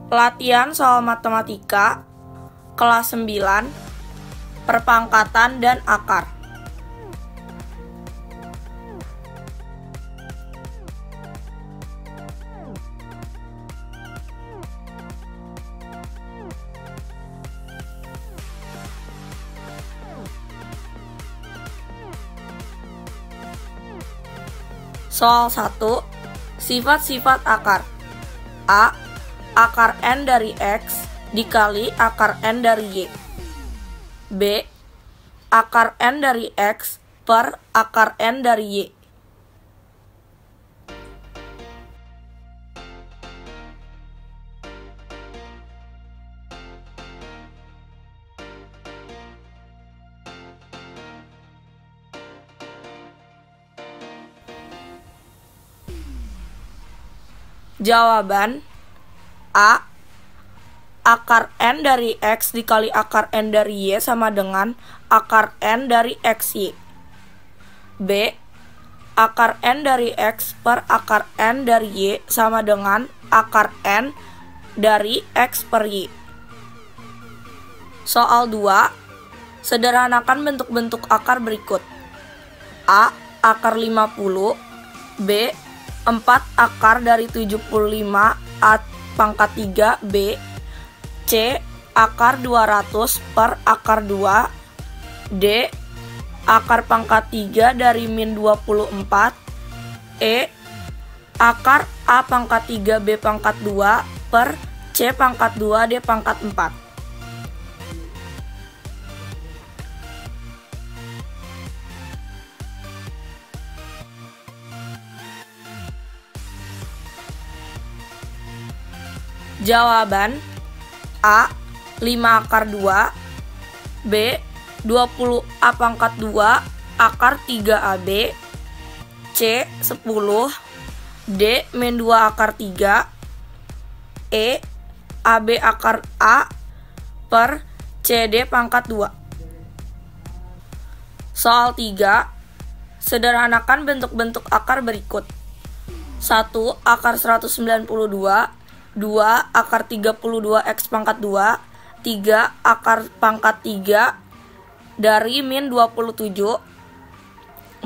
Latihan soal matematika kelas 9, perpangkatan dan akar. Soal 1. Sifat-sifat akar. A. Akar N dari X dikali akar N dari Y. B. Akar N dari X per akar N dari Y. Jawaban A. Akar N dari X dikali akar N dari Y sama dengan akar N dari XY. B. Akar N dari X per akar N dari Y sama dengan akar N dari X per Y. Soal 2. Sederhanakan bentuk-bentuk akar berikut. A. Akar 50. B. 4 akar dari 75 A pangkat 3 B. C. Akar 200 per akar 2. D. Akar pangkat 3 dari min 24. E. Akar A pangkat 3 B pangkat 2 per C pangkat 2 D pangkat 4. Jawaban A. 5 akar 2. B. 20 A pangkat 2 akar 3 AB. C. 10. D. min 2 akar 3. E. AB akar A per CD pangkat 2. Soal 3. Sederhanakan bentuk-bentuk akar berikut. 1. Akar 192. 2. Akar 32 X pangkat 2. 3. Akar pangkat 3 dari min 27. 4. 8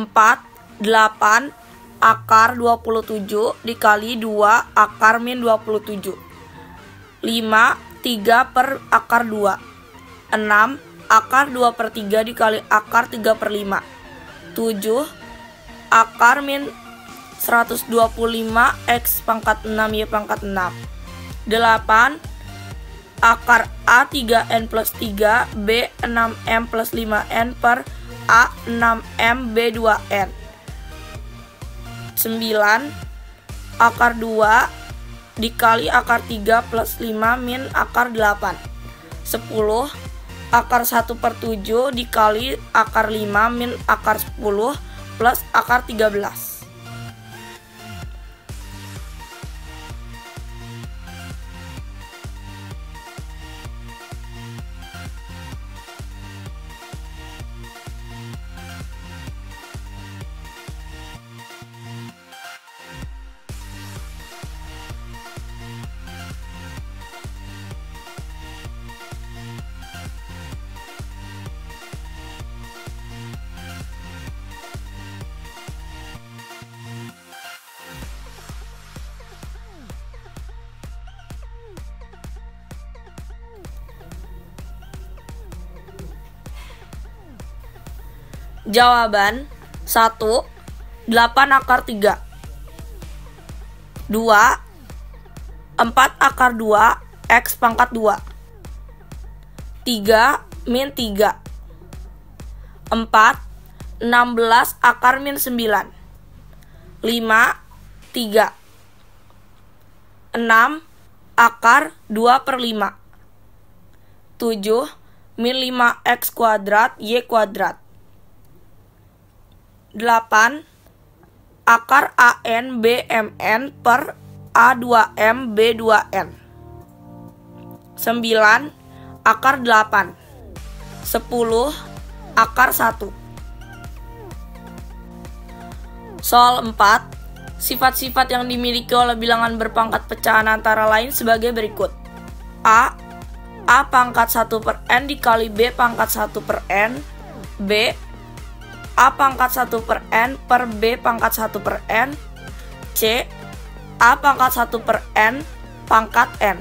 akar 27 dikali 2 akar min 27. 5. 3 per akar 2. 6. Akar 2 per 3 dikali akar 3 per 5. 7. Akar min 125 X pangkat 6 Y pangkat 6. 8. Akar A 3N plus 3 B 6M plus 5N per A 6M B 2N. 9. Akar 2 dikali akar 3 plus 5 min akar 8. 10. Akar 1 per 7 dikali akar 5 min akar 10 plus akar 13. Jawaban 1. 8 akar 3. 2. 4 akar 2 X pangkat 2. 3 min 3. 4. 16 akar min 9. 5. 3. 6 akar 2 per 5. 7 min 5X kuadrat Y kuadrat. 8. Akar AN BMN per A2M B2N. 9. Akar 8. 10. Akar 1. Soal 4. Sifat-sifat yang dimiliki oleh bilangan berpangkat pecahan antara lain sebagai berikut. A. A pangkat 1 per N dikali B pangkat 1 per N. B. A pangkat 1 per N per B pangkat 1 per N. C. A pangkat 1 per N pangkat N.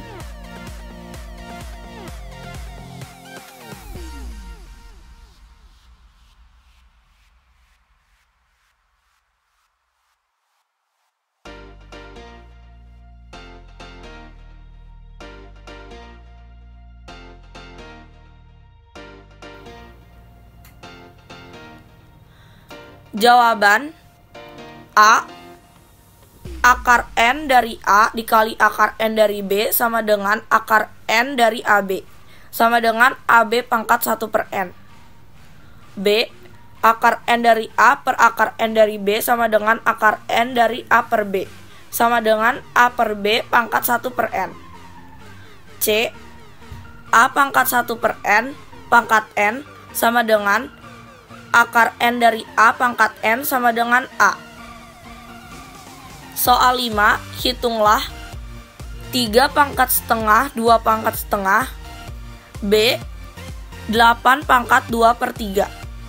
Jawaban A. Akar N dari A dikali akar N dari B sama dengan akar N dari AB sama dengan AB pangkat 1 per N. B. Akar N dari A per akar N dari B sama dengan akar N dari A per B sama dengan A per B pangkat 1 per N. C. A pangkat 1 per N pangkat N sama dengan akar N dari A pangkat N sama dengan A. Soal 5, hitunglah 3 pangkat setengah 2 pangkat setengah B 8 pangkat 2 per 3.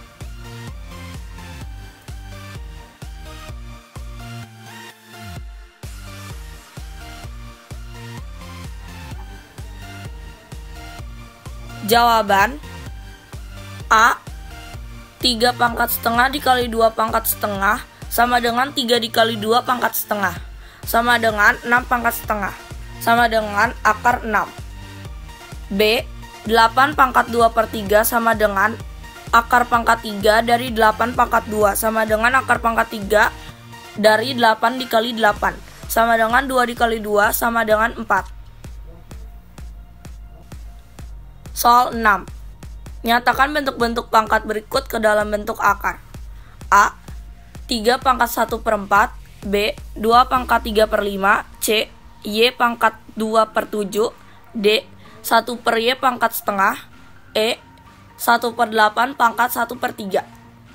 Jawaban A. 3 pangkat setengah dikali 2 pangkat setengah sama dengan 3 dikali 2 pangkat setengah sama dengan 6 pangkat setengah sama dengan akar 6. B. 8 pangkat 2 per 3 sama dengan akar pangkat 3 dari 8 pangkat 2 sama dengan akar pangkat 3 dari 8 dikali 8 sama dengan 2 dikali 2 sama dengan 4. Soal 6. Nyatakan bentuk-bentuk pangkat berikut ke dalam bentuk akar. A. 3 pangkat 1 per 4. B. 2 pangkat 3 per 5. C. Y pangkat 2 per 7. D. 1 per Y pangkat setengah. E. 1 per 8 pangkat 1 per 3.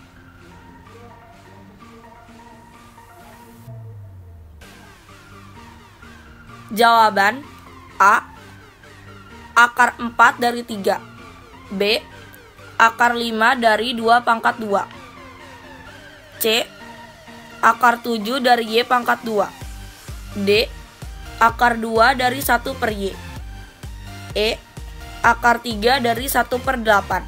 Jawaban A. Akar 4 dari 3. B. Akar 5 dari 2 pangkat 2. C. Akar 7 dari Y pangkat 2. D. Akar 2 dari 1 per Y. E. Akar 3 dari 1 per 8.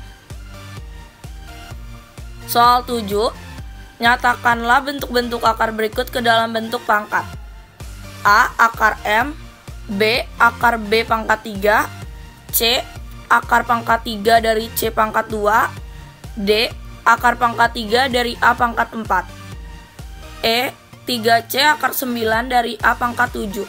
Soal 7. Nyatakanlah bentuk-bentuk akar berikut ke dalam bentuk pangkat. A. Akar M. B. Akar B pangkat 3. C. Akar pangkat 3 dari C pangkat 2. D. Akar pangkat 3 dari A pangkat 4. E. 3C akar 9 dari A pangkat 7.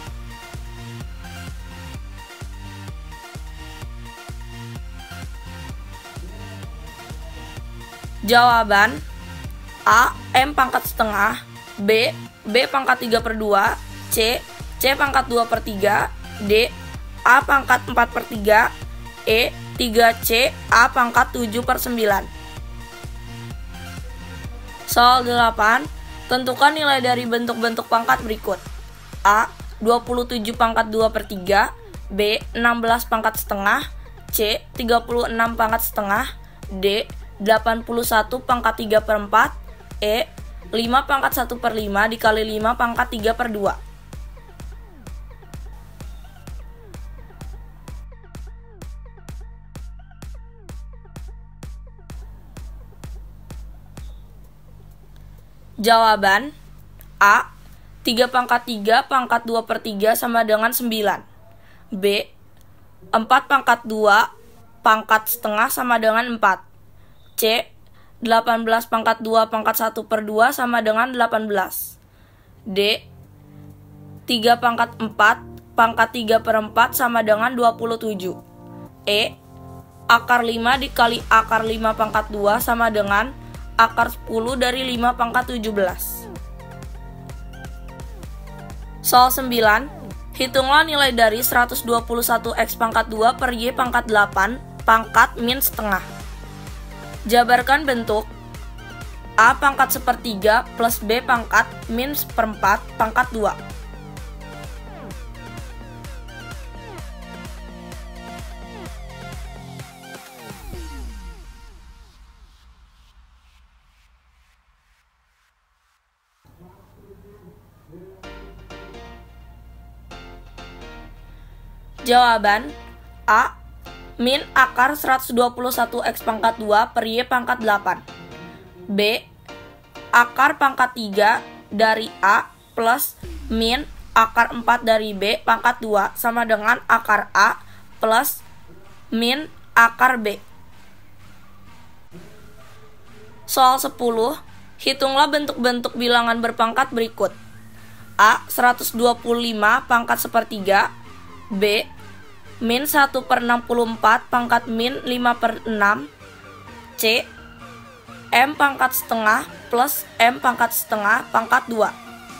Jawaban A. M pangkat setengah. B. B pangkat 3 per 2. C. C pangkat 2 per 3. D. A pangkat 4 per 3. E. 3C A pangkat 7 per 9. Soal 8. Tentukan nilai dari bentuk-bentuk pangkat berikut. A. 27 pangkat 2 per 3. B. 16 pangkat setengah. C. 36 pangkat setengah. D. 81 pangkat 3 per 4. E. 5 pangkat 1 per 5 dikali 5 pangkat 3 per 2. Jawaban A. 3 pangkat 3 pangkat 2 per 3 sama dengan 9. B. 4 pangkat 2 pangkat setengah sama dengan 4. C. 18 pangkat 2 pangkat 1 per 2 sama dengan 18. D. 3 pangkat 4 pangkat 3 per 4 sama dengan 27. E. Akar 5 dikali akar 5 pangkat 2 sama dengan akar 10 dari 5 pangkat 17. Soal 9. Hitunglah nilai dari 121x pangkat 2 per Y pangkat 8 pangkat min setengah. Jabarkan bentuk A pangkat sepertiga plus B pangkat min seperempat pangkat 2. Jawaban A. Min akar 121 X pangkat 2 per Y pangkat 8. B. Akar pangkat 3 dari A plus min akar 4 dari B pangkat 2 sama dengan akar A plus min akar B. Soal 10. Hitunglah bentuk-bentuk bilangan berpangkat berikut. A. 125 pangkat sepertiga. B. Min 1/64 pangkat min 5/6. C. M pangkat setengah plus M pangkat setengah pangkat 2.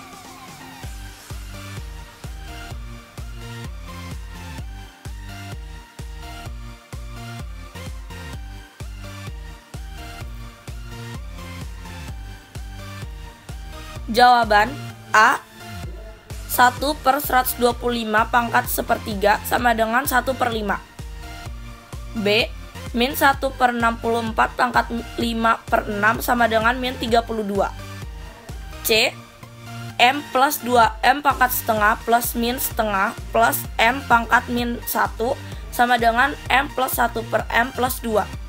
Jawaban A. 1/125 pangkat sepertiga sama dengan 1/5. B. Min 1/64 pangkat 5/6 sama dengan min 32. C. M plus 2M pangkat setengah plus min setengah plus M pangkat min 1 sama dengan M plus 1/M plus 2.